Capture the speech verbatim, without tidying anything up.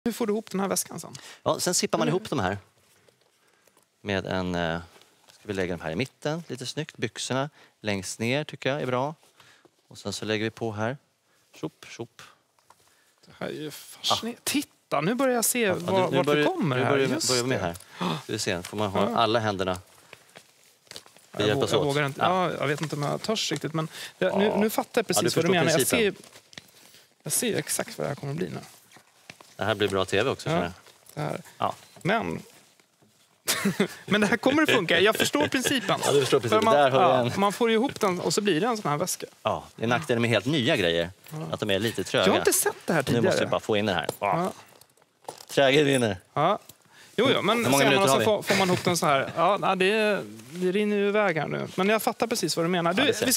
Hur får du ihop den här väskan sen? Ja, sen sippar man ihop de här. Med en... Eh, ska vi lägga dem här i mitten, lite snyggt. Byxorna längst ner tycker jag är bra. Och sen så lägger vi på här. Tjopp, tjopp. Det här är ju fascinerande. Ah. Titta, nu börjar jag se ja, var, nu, nu vart börjar, vi kommer nu här. börjar, Just börjar vi med här. Ska vi se, får man ha ja. alla händerna. Jag, jag, jag vågar inte. Ja. Ja, jag vet inte om jag törs riktigt, men jag, nu, nu fattar jag precis ja, du vad du menar. Jag ser, jag ser exakt vad det här kommer att bli nu. Det här blir bra tv också. Ja, det här. Ja. Men... men det här kommer att funka. Jag förstår principen. Ja, du förstår principen. Man, Där har ja, en... man får ihop den och så blir det en sån här väska. Ja, det är nackdelen med helt nya grejer. Ja. Att de är lite tröga. Jag har inte sett det här tidigare. Nu måste vi bara få in det här. Ja. Träget vinner. Ja. Jo, jo, men sen man alltså får, får man ihop den så här. Ja, det, det rinner ju iväg här nu. Men jag fattar precis vad du menar. Du, ja, vi